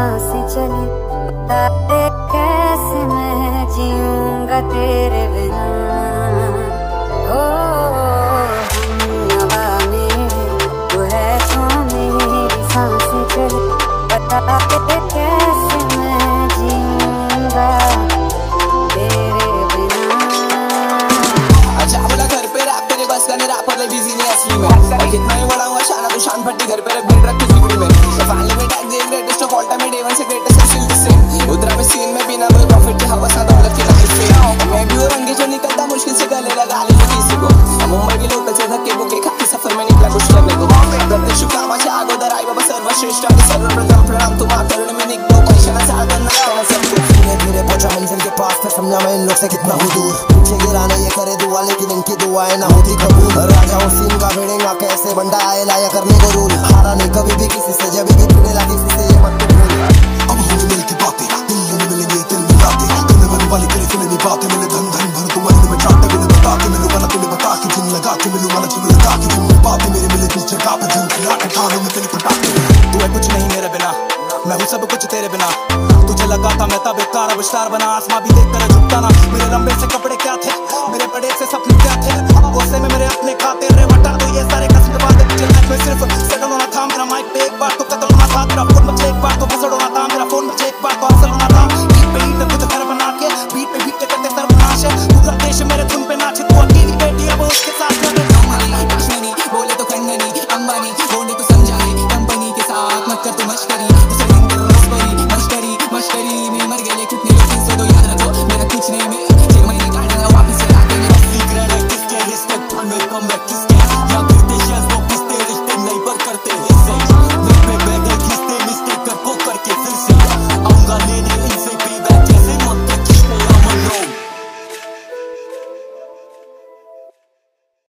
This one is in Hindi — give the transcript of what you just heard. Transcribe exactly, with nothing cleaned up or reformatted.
सांसें चली, बता दे कैसे मैं जीऊंगा तेरे बिना। ओ हवा में तू है तो मेरी सांसें चली, बता दे कैसे मैं जीऊंगा तेरे बिना। अच्छा बोला घर पे रैप तेरे बस का नहीं, रैपर ले बिजी नहीं असली में। कितना ही बड़ा हुआ शाना तू शान फटी, घर पे रख बीट रख जिगरी में। फाइनली में tag the greatest of all time में, डे वन से ग्रेटेस्ट स्टिल द सेम। उतरा में सीन में बिना कोई प्रॉफिट के हवस ना दौलत की लाइफ पे। मैं भी वो रंगे जो निकलता मुश्किल से गले लगा ले किसी को। मुंबई के लोकल से धक्के बुके खाके सफर में निकला कुछ लगने को। प्रत्येक शुभकामाच्या अगोदर आई बाबा सर्वश्रेष्ठ आणि सर्वप्रथम प्रणाम तुम्हा करुण में निकलो पैशाला साधन नसताना सबको। धीरे धीरे पहुंचा मंजिल के पास, फिर समझा मैं इन लोग से कितना हूँ दूर। पीछे गिराना ये करे दुआ, लेकिन इनकी दुआएं ना होती कबूल। राजा उस सीन का भिड़ेगा कैसे बंदा आए लाया करने को रूल। हारा नहीं कभी भी किसी से, जब भी पीने लगी किसी से ये मत भूल। अब होने मिल के बातें, दिल में मिलेंगे दिल में रातें। करने वाली वाली करे फिल्म में बातें, मैंने धन धन भर तुम्हारे में चाहते मैंने बता के मिलूँ वाला तुम्हें बता के जिन लगा के मिलूँ वाला जिन लगा के जिन बातें मेरे मिले जिस जगह पे जन खिला के ठानों में तेरे पटाखे। तू है कुछ नहीं मेरे बिना, मैं हूँ सब कुछ तेरे बिना। तुझे लगा था मैं तब बेकार, अब स्टार बना आसमां भी देख कर झुकता ना। मेरे लंबे से कपड़े क्या थे, मेरे बड़े से सपने क्या थे, गुस्से में मेरे अपने खाते रे बटा दो ये सारे कसम बातें। पिछले लाइफ में सिर्फ सेटल होना था मेरा, माइक पे एक बार तो कत्ल होना था तेरा, फोन मुझे एक बार तो बसड़ होना था मेरा, फोन मुझे एक बार तो असल होना था।